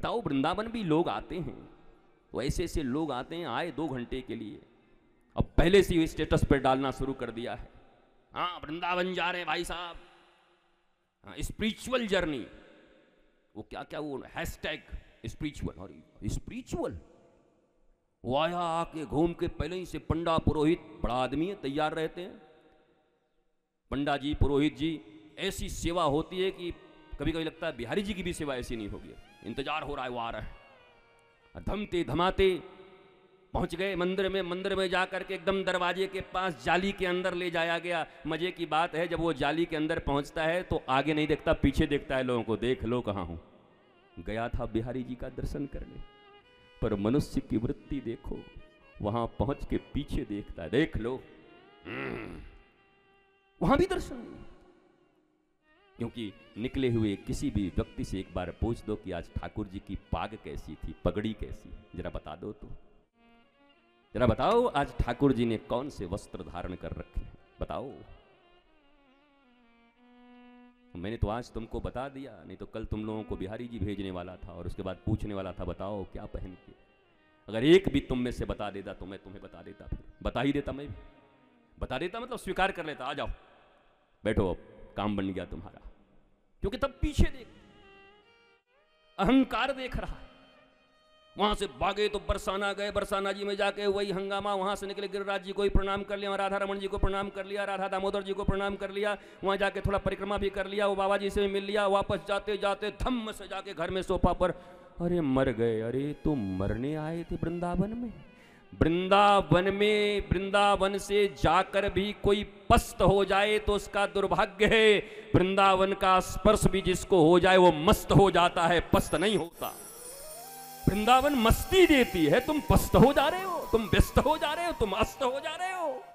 बताओ, वृंदावन भी लोग आते हैं, तो ऐसे ऐसे लोग आते हैं, आए 2 घंटे के लिए, अब पहले से ही स्टेटस पर डालना शुरू कर दिया है, हाँ वृंदावन जा रहे हैं भाई साहब, हाँ स्पिरिचुअल जर्नी, वो क्या क्या वो हैशटैग स्पिरिचुअल, और स्पिरिचुअल वो आया आके घूम के पहले ही से पंडा पुरोहित, बड़ा आदमी है, तैयार रहते हैं, पंडा जी पुरोहित जी, ऐसी सेवा होती है कि कभी कभी लगता है बिहारी जी की भी सेवा ऐसी नहीं होगी, इंतजार हो रहा है वो आ रहा है, धमते धमाते पहुंच गए मंदिर में, मंदिर में जाकर के एकदम दरवाजे के पास जाली के अंदर ले जाया गया। मजे की बात है, जब वो जाली के अंदर पहुंचता है तो आगे नहीं देखता, पीछे देखता है लोगों को, देख लो कहाँ हूं, गया था बिहारी जी का दर्शन करने, पर मनुष्य की वृत्ति देखो, वहां पहुंच के पीछे देखता है, देख लो वहां भी दर्शन नहीं। क्योंकि निकले हुए किसी भी व्यक्ति से एक बार पूछ दो कि आज ठाकुर जी की पाग कैसी थी, पगड़ी कैसी, जरा बता दो, तो जरा बताओ आज ठाकुर जी ने कौन से वस्त्र धारण कर रखे हैं, बताओ। मैंने तो आज तुमको बता दिया, नहीं तो कल तुम लोगों को बिहारी जी भेजने वाला था और उसके बाद पूछने वाला था बताओ क्या पहन के। अगर एक भी तुम में से बता देता तो मैं तुम्हें बता देता, फिर बता ही देता, मैं भी बता देता, मतलब स्वीकार कर लेता, आ जाओ बैठो अब काम बन गया तुम्हारा। क्योंकि तब पीछे देख, अहंकार देख रहा है। वहां से भागे तो बरसाना गए, बरसाना जी में जाके वही हंगामा, वहां से निकले गिरिराज जी को ही प्रणाम कर लिया, राधा रमन जी को प्रणाम कर लिया, राधा दामोदर जी को प्रणाम कर लिया, वहां जाके थोड़ा परिक्रमा भी कर लिया, वो बाबा जी से मिल लिया, वापस जाते जाते धम्म से जाके घर में सोफा पर, अरे मर गए, अरे तुम मरने आए थे वृंदावन में, वृंदावन में, वृंदावन से जाकर भी कोई पस्त हो जाए तो उसका दुर्भाग्य है, वृंदावन का स्पर्श भी जिसको हो जाए वो मस्त हो जाता है, पस्त नहीं होता। वृंदावन मस्ती देती है, तुम पस्त हो जा रहे हो, तुम व्यस्त हो जा रहे हो, तुम अस्त हो जा रहे हो।